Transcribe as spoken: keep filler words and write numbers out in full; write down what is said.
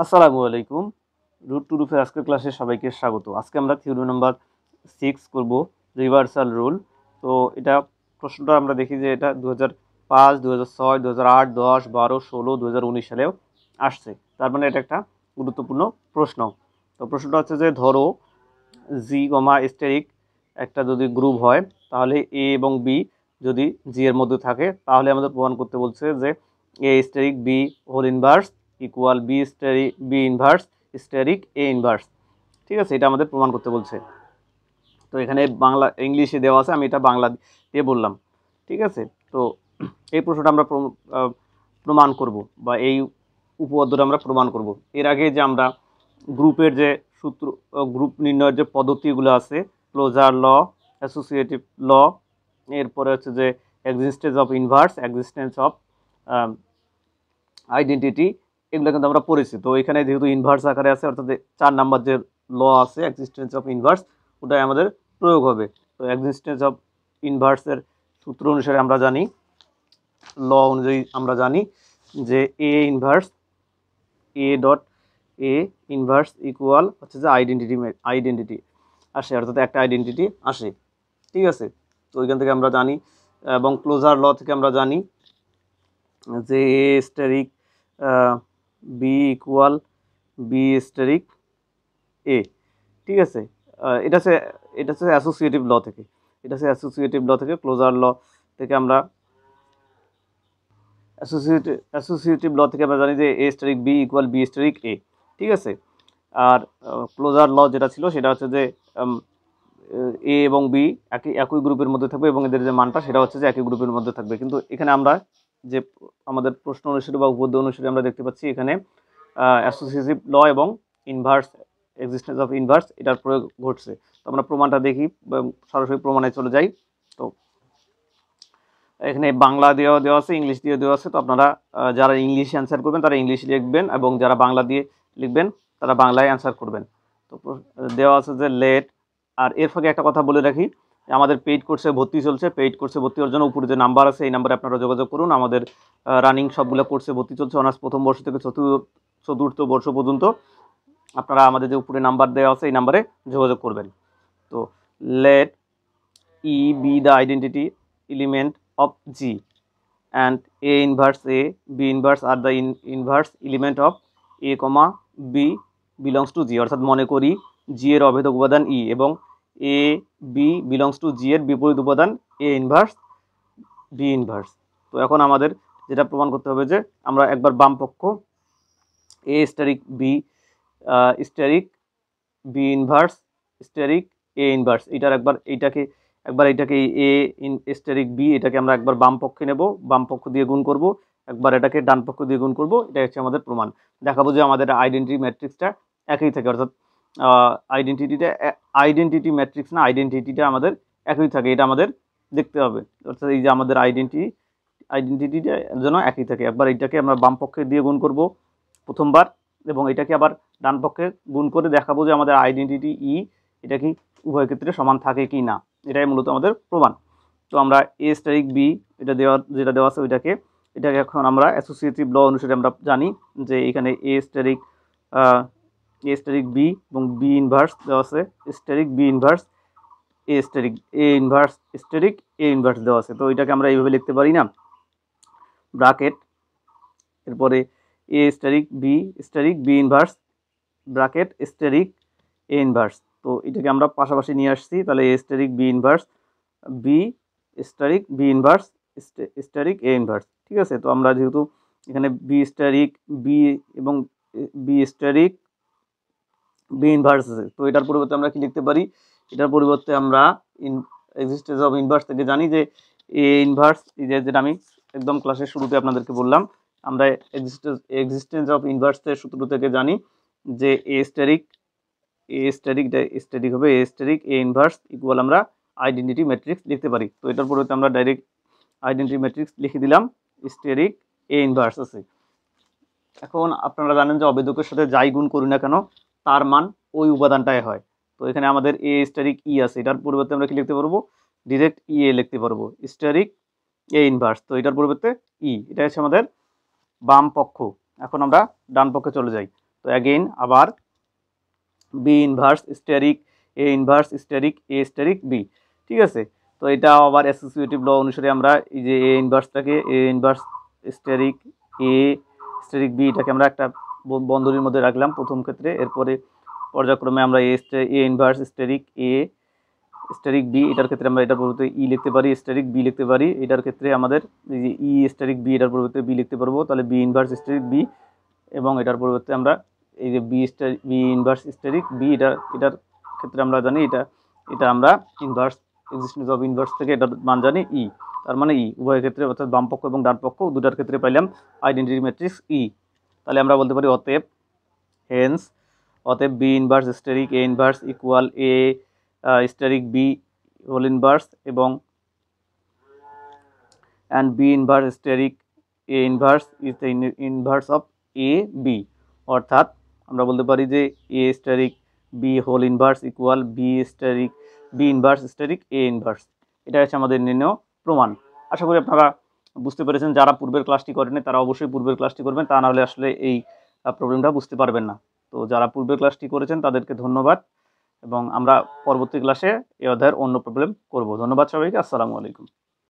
আসসালামু আলাইকুম। Root two রুফের আজকের ক্লাসে সবাইকে স্বাগত। আজকে আমরা থিওরি নাম্বার সিক্স করব, রিভার্সাল রুল। তো এটা প্রশ্নটা আমরা দেখি যে এটা দু হাজার পাঁচ, দু হাজার ছয়, দু হাজার আট, দশ, বারো, ষোলো, দু হাজার উনিশ সালেও আসছে। তার মানে এটা একটা গুরুত্বপূর্ণ প্রশ্ন। তো প্রশ্নটা হচ্ছে যে ধরো জি কমা স্টেরিক একটা যদি গ্রুপ হয়, তাহলে এ এবং বি যদি জি এর মধ্যে থাকে, তাহলে আমাদের প্রমাণ করতে বলছে যে A asterisk B whole inverse equal B asterisk B inverse asterisk A inverse. ঠিক আছে, এটা আমাদের প্রমাণ করতে বলছে। তো এখানে বাংলা ইংলিশে দেওয়া আছে, আমি এটা বাংলা দিয়ে বললাম। ঠিক আছে, তো এই প্রশ্নটা আমরা প্রমাণ করব বা এই উপপাদ্যটা আমরা প্রমাণ করব। এর আগে যে আমরা গ্রুপের যে সূত্র, গ্রুপ নির্ণয়ের যে পদ্ধতিগুলো আছে, ক্লোজার ল, অ্যাসোসিয়েটিভ ল, এরপরে হচ্ছে যে existence of inverse, existence of identity, এগুলো কিন্তু আমরা পড়েছি। তো এখানে যেহেতু ইনভার্স আকারে আছে, অর্থাৎ চার নাম্বার যে ল আছে এক্সিস্টেন্স অফ ইনভার্স, ওটাই আমাদের প্রয়োগ হবে। তো এক্সিস্টেন্স অফ ইনভার্সের সূত্র অনুসারে আমরা জানি, ল অনুযায়ী আমরা জানি যে A inverse A dot A inverse equal হচ্ছে যে আইডেন্টিটি আইডেন্টিটি আসে, অর্থাৎ একটা আইডেন্টিটি আসে। ঠিক আছে, তো ওইখান থেকে আমরা জানি, এবং ক্লোজার ল থেকে আমরা জানি যে A asterisk B equal B asterisk A. ঠিক আছে, এটা হচ্ছে এটা হচ্ছে অ্যাসোসিয়েটিভ ল থেকে, এটা হচ্ছে অ্যাসোসিয়েটিভ ল থেকে, ক্লোজার ল থেকে আমরা অ্যাসোসিয়েটিভ অ্যাসোসিয়েটিভ ল থেকে আমরা জানি যে A asterisk B equal B asterisk A. ঠিক আছে, আর ক্লোজার ল যেটা ছিল সেটা হচ্ছে যে এ এবং বি একই একই গ্রুপের মধ্যে থাকবে এবং এদের যে মানটা সেটা হচ্ছে যে একই গ্রুপের মধ্যে থাকবে। কিন্তু এখানে আমরা যে আমাদের প্রশ্ন অনুসারে বা উপপাদ্য অনুসারে আমরা দেখতে পাচ্ছি এখানে অ্যাসোসিয়েটিভ ল এবং ইনভার্স, এক্সিস্টেন্স অফ ইনভার্স, এটার প্রয়োগ ঘটছে। তো আমরা প্রমাণটা দেখি, সরাসরি প্রমাণে চলে যাই। তো এখানে বাংলা দেওয়া দেওয়া আছে, ইংলিশ দিয়ে দেওয়া আছে। তো আপনারা যারা ইংলিশে অ্যান্সার করবেন তারা ইংলিশে লিখবেন, এবং যারা বাংলা দিয়ে লিখবেন তারা বাংলায় অ্যান্সার করবেন। তো দেওয়া আছে যে লেট, আর এর ফাঁকে একটা কথা বলে রাখি, আমাদের পেইড কোর্সে ভর্তি চলছে। পেইড কোর্সে ভর্তি হওয়ার জন্য উপরে যে নাম্বার আছে এই নাম্বারে আপনারা যোগাযোগ করুন। আমাদের রানিং সবগুলো কোর্সে ভর্তি চলছে, অনার্স প্রথম বর্ষ থেকে চতুর্থ চতুর্থ বর্ষ পর্যন্ত। আপনারা আমাদের যে উপরে নাম্বার দেওয়া আছে এই নাম্বারে যোগাযোগ করবেন। তো let e be the identity element of G and A inverse A, B inverse are the in, inverse element of A, B belongs to G। অর্থাৎ মনে করি G এর অভেদক উপাদান E এবং A B belongs to G এর বিপরীত উপাদান A inverse B inverse। তো এখন আমাদের যেটা প্রমাণ করতে হবে যে আমরা একবার বাম পক্ষ A asterisk B asterisk B inverse asterisk A inverse, এটার একবার এইটাকে একবার এটাকে এ ইন স্টেরিক বি, এটাকে আমরা একবার বাম পক্ষে নেব, বাম পক্ষ দিয়ে গুণ করব, একবার এটাকে ডান পক্ষ দিয়ে গুণ করব। এটা হচ্ছে আমাদের প্রমাণ। দেখাবো যে আমাদের আইডেন্টিটি ম্যাট্রিক্সটা একই থাকে, অর্থাৎ আইডেন্টিটিটা আইডেন্টিটি ম্যাট্রিক্স না, আইডেন্টিটিটা আমাদের একই থাকে, এটা আমাদের দেখতে হবে। অর্থাৎ এই যে আমাদের আইডেন্টিটি আইডেন্টিটিটা যেন একই থাকে। একবার এটাকে আমরা বাম পক্ষে দিয়ে গুণ করব প্রথমবার, এবং এটাকে আবার ডান পক্ষে গুণ করে দেখাবো যে আমাদের আইডেন্টিটি ই এটা কি উভয় ক্ষেত্রে সমান থাকে কি না। এটাই মূলত আমাদের প্রমাণ। তো আমরা এ স্টেরিক বি এটা দেওয়া যেটা দেওয়া আছে ওইটাকে এটাকে এখন আমরা অ্যাসোসিয়েটিভ ল অনুসারে আমরা জানি যে এখানে A asterisk A asterisk B এবং বি ইনভার্স দেওয়া আছে, asterisk B inverse A asterisk A inverse asterisk A inverse দেওয়া আছে। তো এটাকে আমরা এইভাবে লিখতে পারি না, ব্র্যাকেট, এরপরে A asterisk B asterisk B inverse bracket asterisk A inverse. তো এটাকে আমরা পাশাপাশি নিয়ে আসছি, তাহলে A asterisk B inverse B asterisk B inverse asterisk A inverse. ঠিক আছে, তো আমরা যেহেতু এখানে বি স্টেরিক বি এবং বি স্টেরিক বি ইনভার্স আছে, তো এটার পরিবর্তে আমরা কি লিখতে পারি, এটার পরিবর্তে আমরা ইন এক্সিস্টেন্স অফ ইনভার্স থেকে জানি যে এ ইনভার্স, যেটা আমি একদম ক্লাসের শুরুতে আপনাদেরকে বললাম, আমরা এক্সিস্টেন্স এক্সিস্টেন্স অফ ইনভার্সের সূত্র থেকে জানি যে A asterisk A asterisk asterisk হবে A asterisk A inverse equal আমরা আইডেন্টিটি ম্যাট্রিক্স লিখতে পারি। তো এটার পরিবর্তে আমরা ডাইরেক্ট আইডেন্টিটি ম্যাট্রিক্স লিখে দিলাম, স্টেরিক এ ইনভার্স আছে। এখন আপনারা জানেন যে অবেদকের সাথে যাই গুণ করি না কেন তার মান ওই উপাদানটাই হয়। তো এখানে আমাদের এ স্টেরিক ই আছে, এটার পরিবর্তে আমরা কি লিখতে পারবো, ডিরেক্ট ই এ লিখতে পারবো, স্টেরিক এ ইনভার্স। তো এটার পরিবর্তে ই, এটা হচ্ছে আমাদের বাম পক্ষ। এখন আমরা ডান পক্ষে চলে যাই। তো অ্যাগেইন আবার B inverse asterisk A inverse asterisk A asterisk B, ঠিক আছে। তো এটা আবার অ্যাসোসিয়েটিভ ল অনুসারে আমরা এই যে এ ইনভার্সটাকে A inverse asterisk A asterisk B এটাকে আমরা একটা বন্ধনীর মধ্যে রাখলাম প্রথম ক্ষেত্রে, এরপরে পর্যায়ক্রমে আমরা A A inverse asterisk A asterisk B এটার ক্ষেত্রে আমরা এটার পরিবর্তে ই লিখতে পারি, স্টেরিক বি লিখতে পারি। এটার ক্ষেত্রে আমাদের এই যে ই স্টেরিক বি এটার পরিবর্তে বি লিখতে পারবো, তাহলে বি ইনভার্স স্টেরিক বি, এবং এটার পরিবর্তে আমরা এই যে B star B inverse asterisk B এটা এটার ক্ষেত্রে আমরা জানি এটা এটা আমরা ইনভার্স এক্সিস্টেন্স অফ ইনভার্স থেকে এটার মান জানি ই, তার মানে ই উভয় ক্ষেত্রে অর্থাৎ বাম পক্ষ এবং ডান পক্ষ দুটার ক্ষেত্রে পাইলাম আইডেন্টিটি ম্যাট্রিক্স ই। তাহলে আমরা বলতে পারি অতএব হেন্স অতএব B inverse asterisk A inverse equal A asterisk B whole inverse এবং and B inverse asterisk A inverse is the inverse of A B, অর্থাৎ আমরা বলতে পারি যে A asterisk B whole inverse equal B asterisk B inverse asterisk A inverse. এটা হচ্ছে আমাদের নির্ণয় প্রমাণ। আশা করি আপনারা বুঝতে পেরেছেন। যারা পূর্বের ক্লাসটি করেনি তারা অবশ্যই পূর্বের ক্লাসটি করবেন, তা নাহলে আসলে এই প্রবলেমটা বুঝতে পারবেন না। তো যারা পূর্বের ক্লাসটি করেছেন তাদেরকে ধন্যবাদ, এবং আমরা পরবর্তী ক্লাসে এই অধ্যায়ের অন্য প্রবলেম করব। ধন্যবাদ সবাইকে, আসসালামু আলাইকুম।